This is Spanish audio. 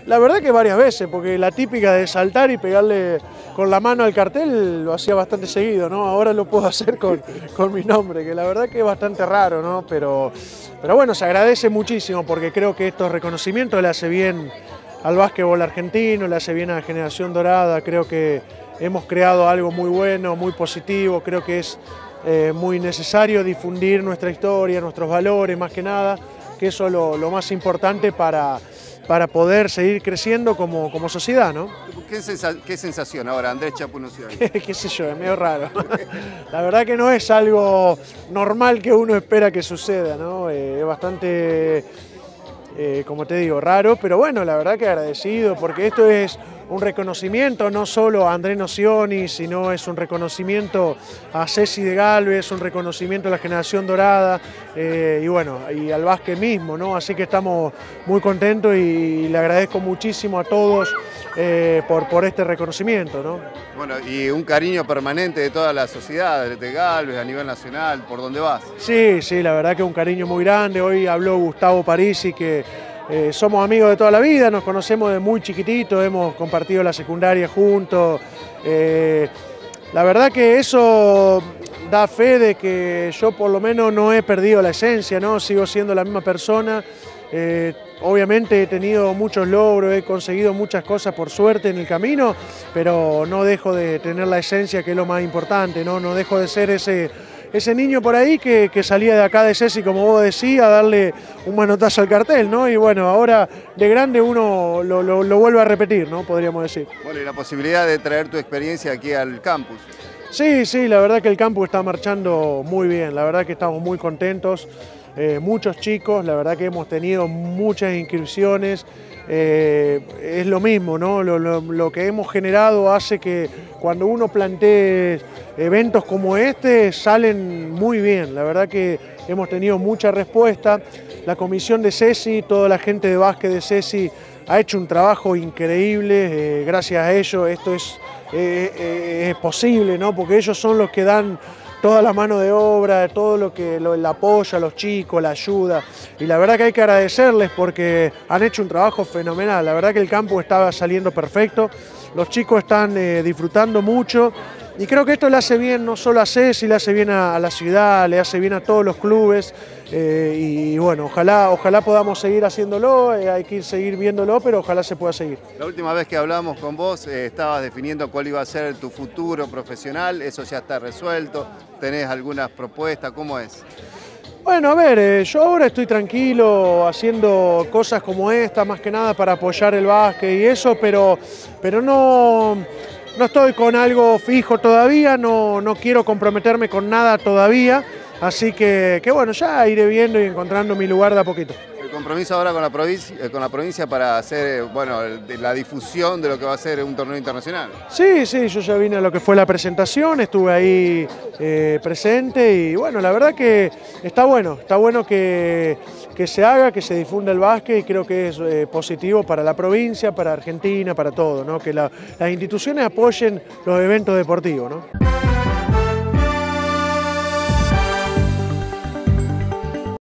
La verdad que varias veces, porque la típica de saltar y pegarle con la mano al cartel lo hacía bastante seguido, ¿no? Ahora lo puedo hacer con mi nombre, que la verdad que es bastante raro, ¿no? Pero bueno, se agradece muchísimo porque creo que estos reconocimientos le hace bien al básquetbol argentino, le hace bien a la generación dorada, creo que hemos creado algo muy bueno, muy positivo, creo que es muy necesario difundir nuestra historia, nuestros valores más que nada, que eso es lo más importante para poder seguir creciendo como sociedad, ¿no? ¿Qué sensación ahora, Andrés Chapu Nocioni? Qué sé yo, es medio raro. La verdad que no es algo normal que uno espera que suceda, ¿no? Es bastante, como te digo, raro, pero bueno, la verdad que agradecido, porque esto es un reconocimiento no solo a Andrés Nocioni, sino es un reconocimiento a Ceci de Galvez, un reconocimiento a la generación dorada y bueno, y al básquet mismo, ¿no? Así que estamos muy contentos y le agradezco muchísimo a todos por este reconocimiento, ¿no? Bueno, y un cariño permanente de toda la sociedad, de Galvez, a nivel nacional, ¿por dónde vas? Sí, sí, la verdad que un cariño muy grande. Hoy habló Gustavo Parisi, que somos amigos de toda la vida, nos conocemos de muy chiquititos, hemos compartido la secundaria juntos. La verdad que eso da fe de que yo por lo menos no he perdido la esencia, ¿no? Sigo siendo la misma persona. Obviamente he tenido muchos logros, he conseguido muchas cosas por suerte en el camino, pero no dejo de tener la esencia, que es lo más importante, ¿no? No dejo de ser ese niño por ahí que salía de acá de Ceci, como vos decís, a darle un manotazo al cartel, ¿no? Y bueno, ahora de grande uno lo vuelve a repetir, ¿no? Podríamos decir. Bueno, y la posibilidad de traer tu experiencia aquí al campus. Sí, sí, la verdad que el campus está marchando muy bien, la verdad que estamos muy contentos. Muchos chicos, la verdad que hemos tenido muchas inscripciones, es lo mismo, ¿no? Lo que hemos generado hace que cuando uno plantee eventos como este salen muy bien, la verdad que hemos tenido mucha respuesta. La comisión de Ceci, toda la gente de básquet de Ceci ha hecho un trabajo increíble, gracias a ellos esto es posible, ¿no? Porque ellos son los que dan toda la mano de obra, todo el apoyo a los chicos, la ayuda, y la verdad que hay que agradecerles porque han hecho un trabajo fenomenal. La verdad que el campo estaba saliendo perfecto, los chicos están disfrutando mucho y creo que esto le hace bien no solo a Ceci, le hace bien a la ciudad, le hace bien a todos los clubes y bueno, ojalá podamos seguir haciéndolo, hay que seguir viéndolo, pero ojalá se pueda seguir. La última vez que hablamos con vos estabas definiendo cuál iba a ser tu futuro profesional, eso ya está resuelto, ¿tenés algunas propuestas? ¿Cómo es? Bueno, a ver, yo ahora estoy tranquilo haciendo cosas como esta, más que nada para apoyar el básquet y eso, pero no estoy con algo fijo todavía, no quiero comprometerme con nada todavía, así que bueno, ya iré viendo y encontrando mi lugar de a poquito. El compromiso ahora con la provincia para hacer, bueno, la difusión de lo que va a ser un torneo internacional. Sí, yo ya vine a lo que fue la presentación, estuve ahí presente y bueno, la verdad que está bueno que se haga, que se difunda el básquet y creo que es positivo para la provincia, para Argentina, para todo, ¿no? Que las instituciones apoyen los eventos deportivos, ¿no?